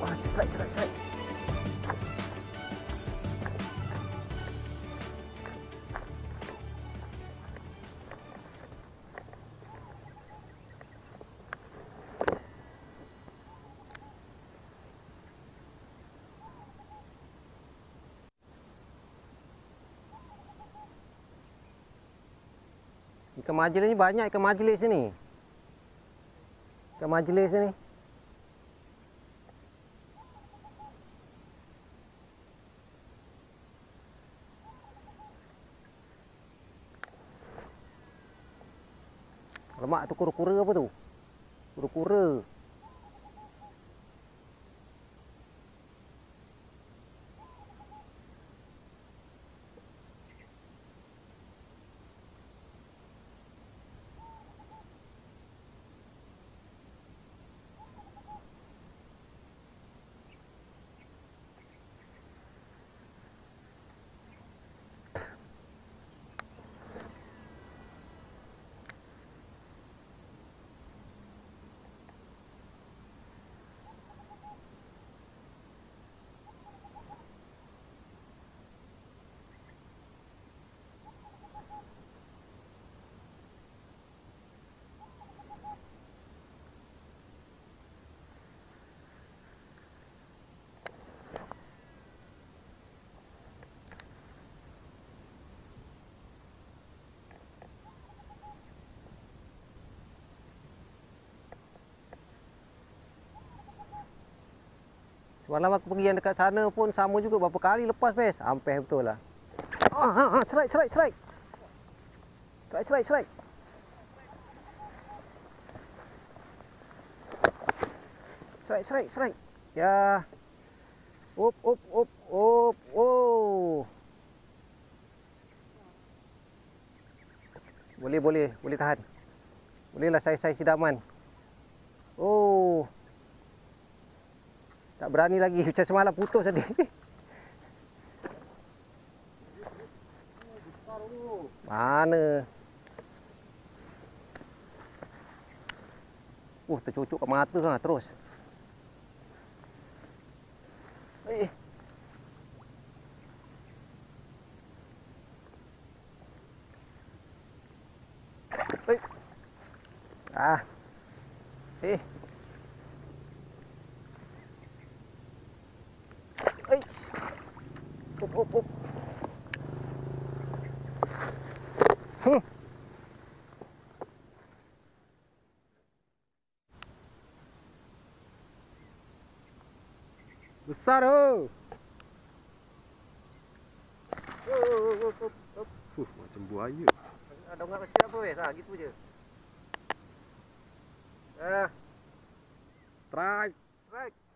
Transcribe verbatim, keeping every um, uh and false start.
Wah, strike, strike, strike. Ikan majlis ni banyak, ikan majlis ni. Ikan majlis ni. Lemak tu kura-kura apa tu? Kura-kura. Semalam aku pergi yang dekat sana pun sama juga, berapa kali lepas bes. Sampai betul lah. Ah, ah, ah, strike, strike, strike. Strike, strike, strike. Strike, strike, strike. Ya. Up, up, up, up. Oh. Boleh, boleh, boleh tahan. Bolehlah saya-saya sidaman. Oh. Tak berani lagi, macam semalam putus tadi. Mana? Uh, tercucuk kat mata ha, terus. Eh. Eh. Ah. Eh. Eish. Up, up, up. Hmm. Besar oh. Oh, oh, oh, oh. Fuh, macam buaya. Ada orang kecil apa weh? Ha, gitu je. Ah. Strike. Strike.